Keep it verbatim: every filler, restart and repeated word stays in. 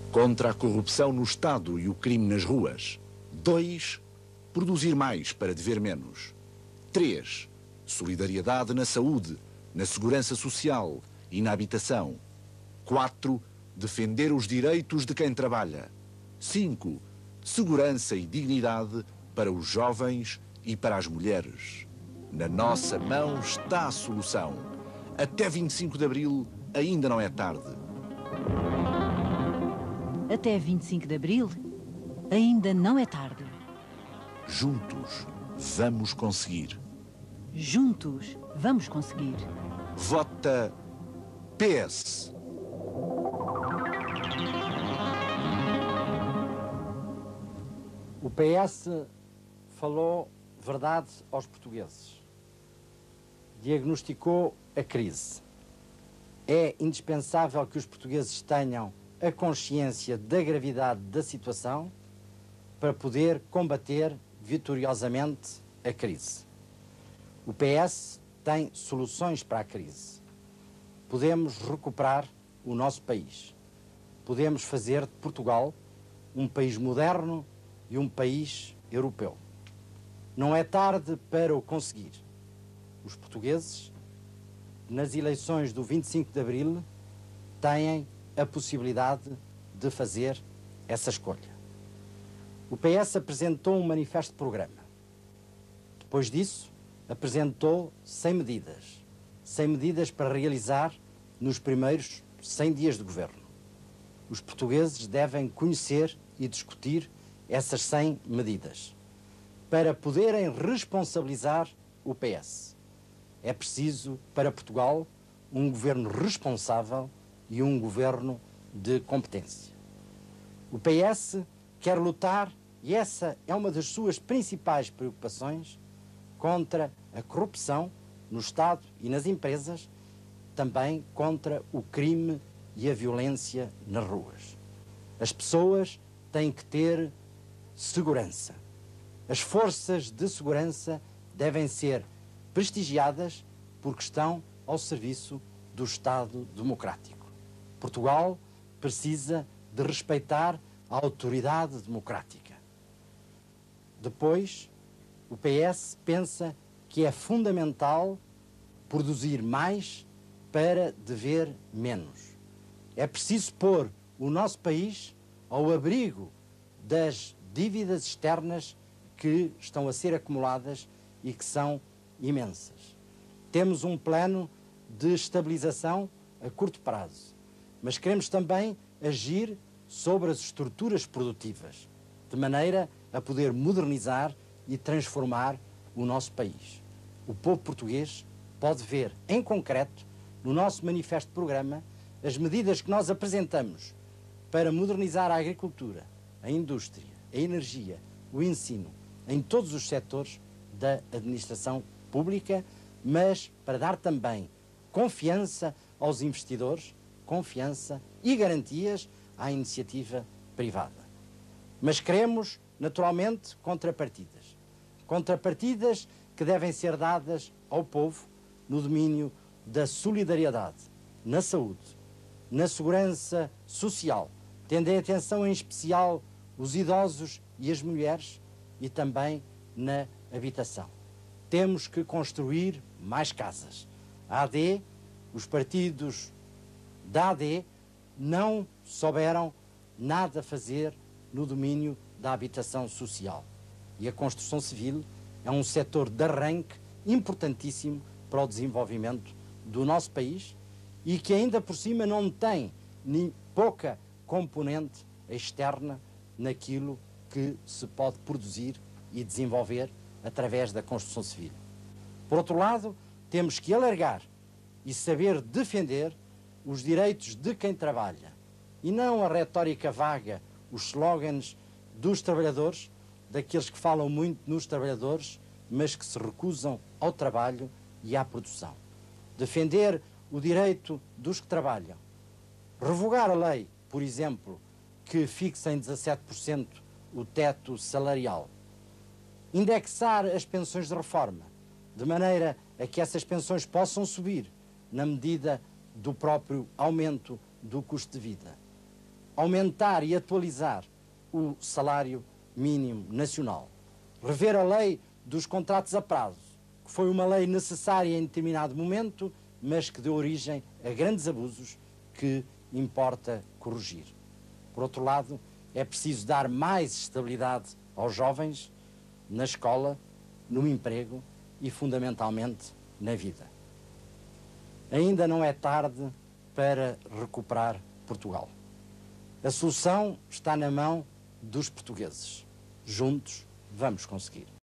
Contra a corrupção no Estado e o crime nas ruas. dois. Produzir mais para dever menos. três. Solidariedade na saúde, na segurança social e na habitação. quatro. Defender os direitos de quem trabalha. cinco. Segurança e dignidade para os jovens e para as mulheres. Na nossa mão está a solução. Até vinte e cinco de abril ainda não é tarde. Até vinte e cinco de abril ainda não é tarde. Juntos vamos conseguir. Juntos vamos conseguir. Vota P S. O P S falou verdade aos portugueses. Diagnosticou a crise. É indispensável que os portugueses tenham a consciência da gravidade da situação para poder combater vitoriosamente a crise. O P S tem soluções para a crise. Podemos recuperar o nosso país. Podemos fazer de Portugal um país moderno e um país europeu. Não é tarde para o conseguir. Os portugueses, nas eleições do vinte e cinco de abril, têm a possibilidade de fazer essa escolha. O P S apresentou um manifesto de programa. Depois disso, apresentou cem medidas. cem medidas para realizar nos primeiros cem dias de governo. Os portugueses devem conhecer e discutir essas cem medidas para poderem responsabilizar o P S. É preciso, para Portugal, um governo responsável e um governo de competência. O P S quer lutar, e essa é uma das suas principais preocupações, contra a corrupção no Estado e nas empresas, também contra o crime e a violência nas ruas. As pessoas têm que ter segurança. As forças de segurança devem ser prestigiadas porque estão ao serviço do Estado democrático. Portugal precisa de respeitar a autoridade democrática. Depois, o P S pensa que é fundamental produzir mais para dever menos. É preciso pôr o nosso país ao abrigo das dívidas externas que estão a ser acumuladas e que são imensas. Temos um plano de estabilização a curto prazo, mas queremos também agir sobre as estruturas produtivas, de maneira a poder modernizar e transformar o nosso país. O povo português pode ver, em concreto, no nosso manifesto de programa, as medidas que nós apresentamos para modernizar a agricultura, a indústria, a energia, o ensino, em todos os setores da administração pública, mas para dar também confiança aos investidores, confiança e garantias à iniciativa privada. Mas queremos, naturalmente, contrapartidas. Contrapartidas que devem ser dadas ao povo no domínio da solidariedade, na saúde, na segurança social, tendo em atenção em especial os idosos e as mulheres, e também na habitação. Temos que construir mais casas. A AD, os partidos da A D não souberam nada fazer no domínio da habitação social. E a construção civil é um setor de arranque importantíssimo para o desenvolvimento do nosso país e que ainda por cima não tem nem pouca componente externa naquilo que se pode produzir e desenvolver através da construção civil. Por outro lado, temos que alargar e saber defender os direitos de quem trabalha e não a retórica vaga, os slogans dos trabalhadores, daqueles que falam muito nos trabalhadores, mas que se recusam ao trabalho e à produção. Defender o direito dos que trabalham. Revogar a lei, por exemplo, que fixa em dezassete por cento o teto salarial. Indexar as pensões de reforma, de maneira a que essas pensões possam subir na medida do próprio aumento do custo de vida. aumentar e atualizar o salário mínimo nacional, rever a lei dos contratos a prazo, que foi uma lei necessária em determinado momento, mas que deu origem a grandes abusos que importa corrigir. Por outro lado, é preciso dar mais estabilidade aos jovens na escola, no emprego e, fundamentalmente, na vida. Ainda não é tarde para recuperar Portugal. A solução está na mão dos portugueses. Juntos, vamos conseguir.